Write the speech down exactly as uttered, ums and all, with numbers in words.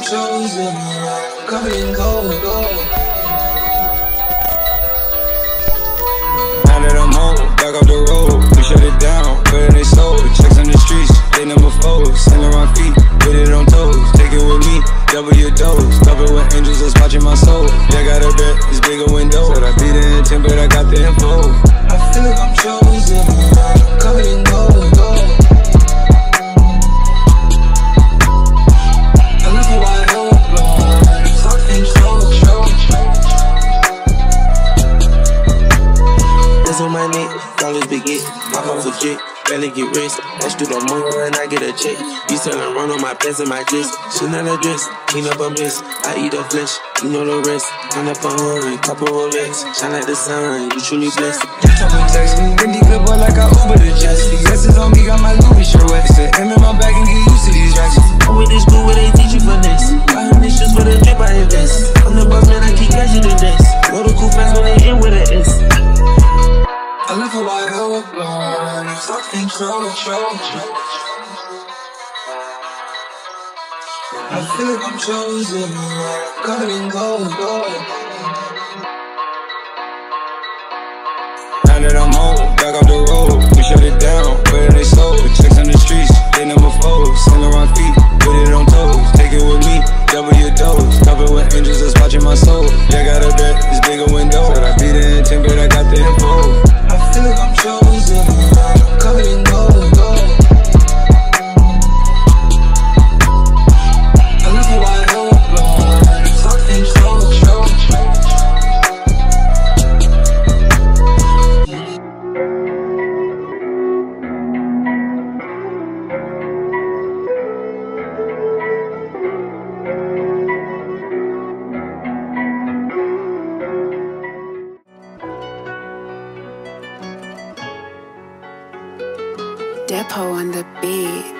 chosen, covered in gold, gold. Now that I'm home, back off the road, we shut it down, where they sold. Checks on the streets, they number four, sandal on feet, put it on toes. Take it with me, double your dose, covered with angels that's watching my soul. Yeah, got a bed, it's bigger window, said I beat the intent, but I got the info. I feel like I'm chosen, covered in gold, gold. I love how I overflow, talking slow, slow. That's on my neck, dollars big it, pop off a jet, barely get rich. Dash through the moon and I get a check. You selling run on my pants and my dress. Chanel a dress, clean up a mess. I eat a flesh, you know the rest. Turn up a hurry, couple Rolex. Shine like the sun, you truly blessed. You talk and text me, Bendy good boy like I Uber to Jesse. Yes, it's on me, got my Louis shirt wet. Said M in my back and get used to these ratchets. I'm with this school where they teach you finesse. Buying these shoes for the drip I invest. I'm the boss man, I keep catching the desk. Know the cool fans when they in with an S. I love how I overflow, talking slow, slow. I feel like I'm chosen, covered in gold, gold. Now that I'm home, back off the road, we shut it down, where they sold. Checks on the streets, they number four, sandal on feet, put it on toes. Take it with me, double your dose, covered with angels that's watching my soul. Yeah, got a bed, it's bigger window, said I beat the intent, but I got the info. I feel like I'm chosen, covered in gold, gold. I love how I overflow, talking slow, slow. Depo on the beat.